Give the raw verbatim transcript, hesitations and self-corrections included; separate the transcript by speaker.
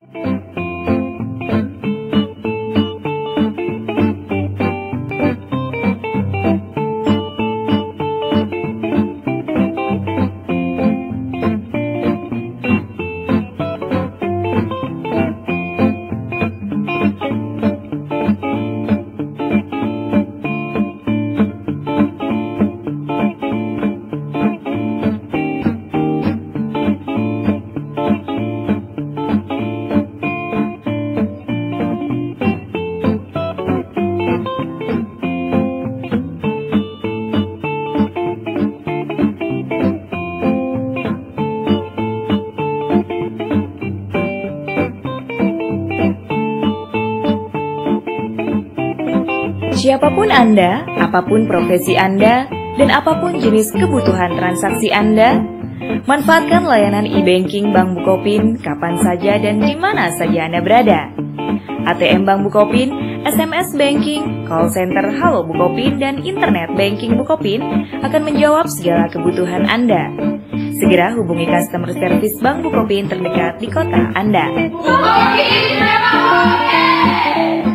Speaker 1: Siapapun Anda, apapun profesi Anda, dan apapun jenis kebutuhan transaksi Anda, manfaatkan layanan e-banking Bank Bukopin kapan saja dan di mana saja Anda berada. A T M Bank Bukopin, S M S Banking, call center Halo Bukopin, dan internet banking Bukopin akan menjawab segala kebutuhan Anda. Segera hubungi customer service Bank Bukopin terdekat di kota Anda. Bukopin,